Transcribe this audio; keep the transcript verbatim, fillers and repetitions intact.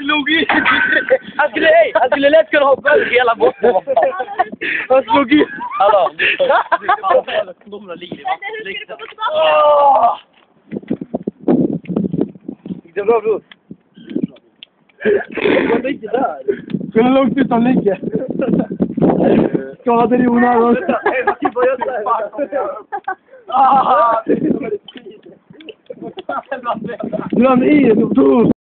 slog in. Han skulle, hej, han skulle lätt kunna hoppa över hela botten. Han slog in. Hallå. Knomarna ligger i vattnet. Gick det bra, bror? Jag var inte där. Hur långt ut han ligger? Skadade Jonas. Hej, vad kul, vad gör du här? Dra i,